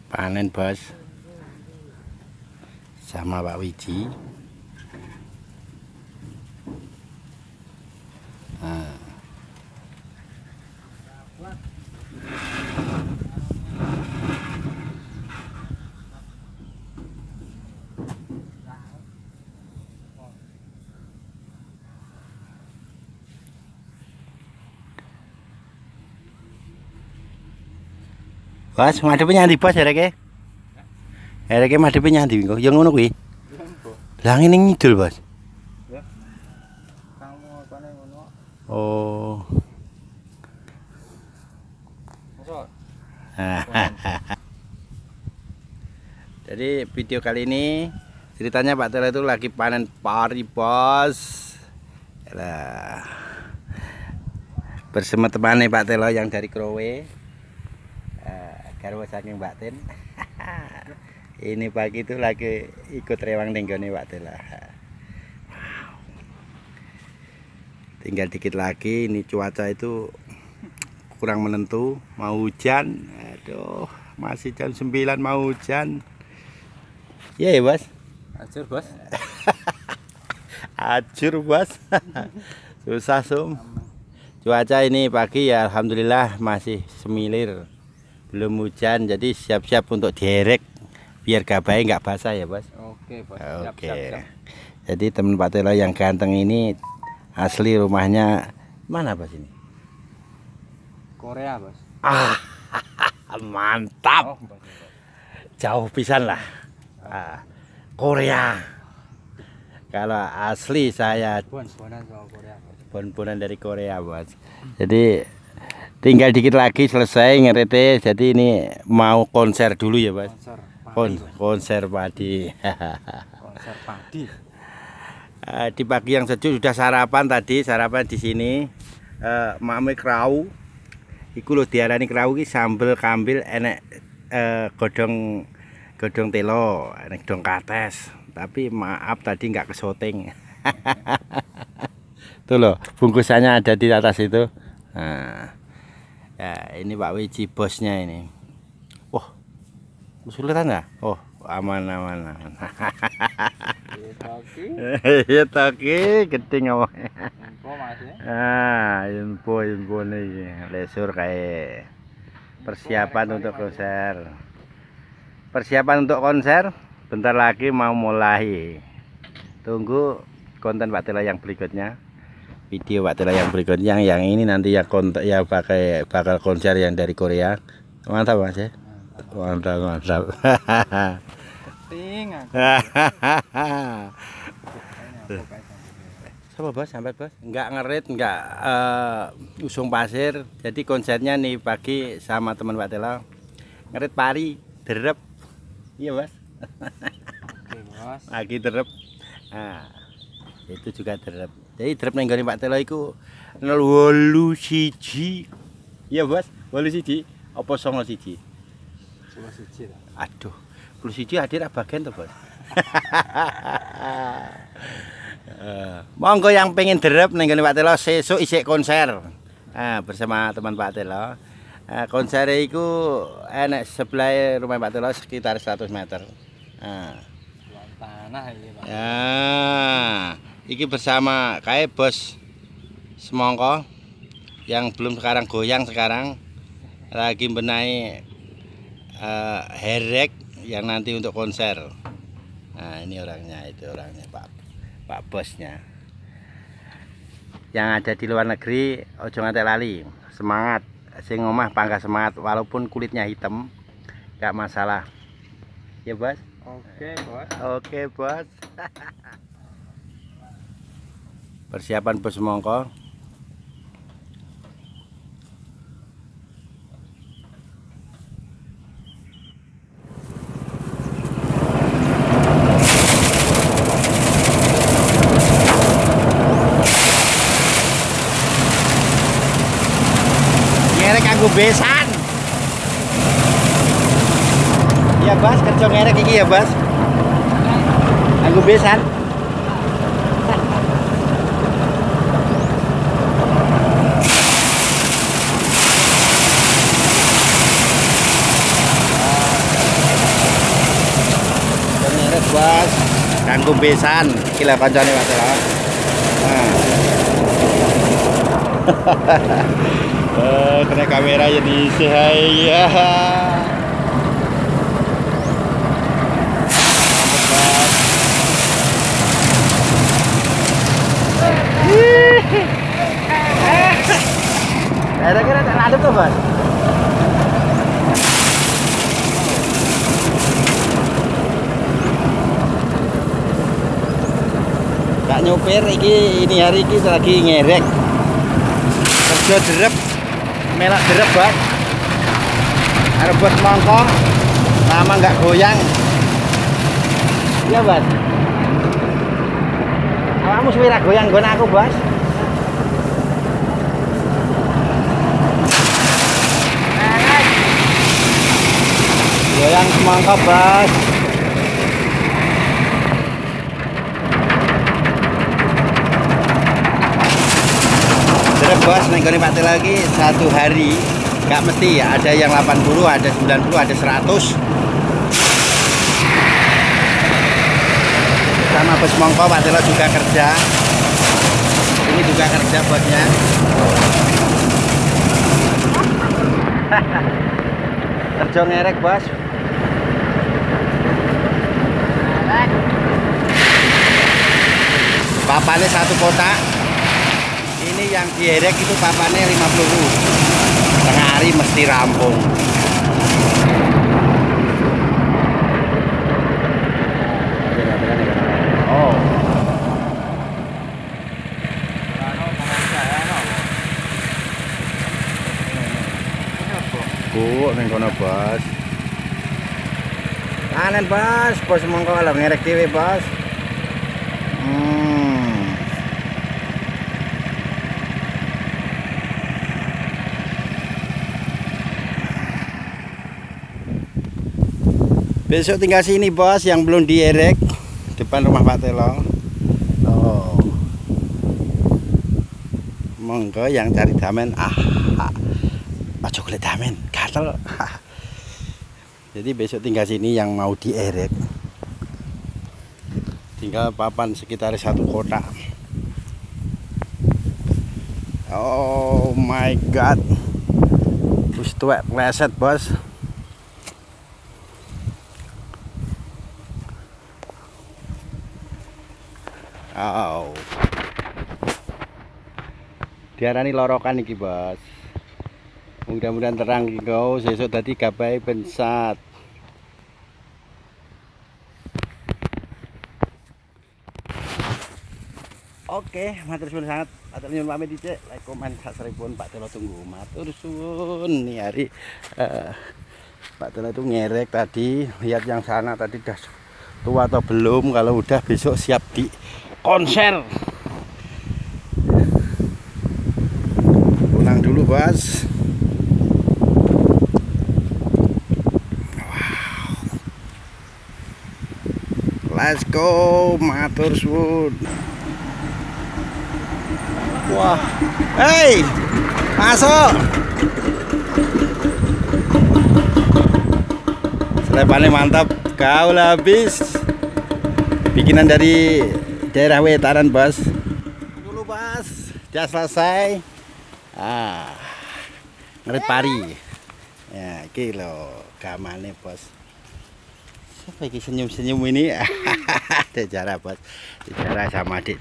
panen bos sama Pak Wiji. Bos, madhepnya ndi bos areke? Areke madhepnya ndi kok? Ya ngono kuwi. Lah ngene ngidul, Bos. Ya. Kamu apane ngono? Oh. Jadi video kali ini ceritanya Pak Telo itu lagi panen pari, Bos. Lah. Bersama temannya Pak Telo yang dari Krowe. Garwa saking Mbak Tin. Ini pagi itu lagi ikut rewang nenggone Pak Telo. Tinggal dikit lagi, ini cuaca itu kurang menentu, mau hujan. Aduh, masih jam 9 mau hujan. Iya ya, Bos? Ajur, Bos. Ajur, Bos. Susah, Sum. Cuaca ini pagi ya alhamdulillah masih semilir. Belum hujan, jadi siap-siap untuk derek biar gabai nggak basah ya, Bos. Oke, Bos. Oke. Siap. Jadi teman Pak Telo yang ganteng ini asli rumahnya mana, Bos ini? Korea, Bos. Mantap. Oh, Bos. Jauh pisan lah. Korea. Kalau asli saya Bon-bonan soal Korea, Bos. Bon-bonan dari Korea, Bos. Jadi tinggal dikit lagi selesai ngerete. Jadi ini mau konser dulu ya, Bos. Konser padi. Konser padi. Di pagi yang sejuk sudah sarapan tadi, sarapan di sini. Mame krau. Iku lho diarani krau iki sambel kambil enek godhong telo, enek godhong kates. Tapi maaf tadi nggak kesoting. Tuh loh, bungkusannya ada di atas itu. Nah. Ya, ini Pak Wiji bosnya ini. Wah, kesulitan nggak? Oh, aman. Iya toki, gede ngomongnya. Info Mas ya. Info nih, lesur kayak persiapan untuk konser. Persiapan untuk konser, bentar lagi mau mulai. Tunggu konten Pak Telo yang berikutnya. Video Pak Telo yang berikutnya, yang ini nanti ya bakal konser yang dari Korea. Mantap Mas ya. Mantap. Coba Bos, sampai Bos. Enggak ngerit, enggak usung pasir. Jadi konsernya nih pagi sama teman Pak Telo. Ngerit pari, derep. Iya Bos. Oke, Bos. Lagi derep. Nah, itu juga derep. Jadi drep nenggone Pak Telo iku 81. Iya, Bos. 81 apa 91? 91 lah. Aduh, 81 hadir bagian to, Bos. Monggo yang pengen drep nenggone Pak Telo sesuk isik konser. Bersama teman Pak Telo. Konser iku enek sebelah rumah Pak Telo sekitar 100 meter. Tanah ini, Pak. Ya. Iki bersama kayak bos semongko yang belum sekarang goyang, sekarang lagi benahi herek yang nanti untuk konser. Nah ini orangnya, itu orangnya Pak bosnya. Yang ada di luar negeri ojo ngantek lali, semangat, sing omah pangga semangat walaupun kulitnya hitam, gak masalah. Ya Bos. Oke, Bos. Oke, Bos. Persiapan bos semongko. Ngerek kanggo besan. Iya, Bos, kerja ngerek iki ya, Bos. Kanggo besan. kumbesan iki lho kancane Pak Telo. Kena kamera jadi ya. Kira-kira tak adem tuh, Bos. Kak nyopir ini hari ini lagi ngerek. Kerja derep, melak derep, Bos. Arep buat mongko, lama nggak goyang. Iya, Bos. Awakmu suwe ra goyang nggon aku, Bos. Goyang semangka, Bos. Derep, Bos, nek gone Pak Telo lagi satu hari nggak mesti ya, ada yang 80, ada 90, ada 100. Sama bos mongko Pak Telo juga kerja. Ini juga kerja bosnya. Kerja ngerek, Bos. Papannya satu kotak. Ini yang dierek itu papannya 50. Tengah hari mesti rampung. Oh. Bu, neng kono, Bos. Kanan, Bos. Bos mongko lho ngerek dhewe, Bos. Besok tinggal sini, Bos, yang belum dierek depan rumah Pak Telo. Oh. Monggo yang cari damen. Aja golek damen, gatel. Jadi besok tinggal sini yang mau dierek. Tinggal papan sekitar 1 kotak. Oh my god. Wis tuwek pleset, Bos. Oh. Diarani lorokan iki, Bos. Mudah-mudahan terang iki kau sesuk dadi gabai bensat. Oke, matur suwun sangat. Matur nyuwun pamit dicek. Like, komen, subscribe-pun Pak Telo tunggu. Matur suwun. Nih hari Pak Telo itu ngerek tadi. Lihat yang sana tadi dah tua atau belum. Kalau udah besok siap di konser. Pulang dulu, Bos. Wow. Let's go, matur suwun. Wah. Hey, masuk. Selepannya mantap. Kau habis. Bikinan dari daerah Wetaran, Bos. Dulu, Bos. Sudah selesai. Ngerit pari. Ya, iki lho gamane, Bos. Siapa iki senyum-senyum ini? Sejarah, Bos. Sejarah sama Dik.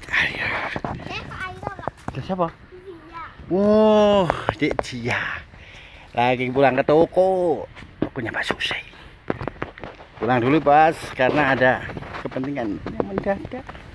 Siapa? Wow, Dik Jia. Lagi pulang ke toko. Tokonya Pak Susai. Pulang dulu, Bos, karena ada kepentingan yang mendadak.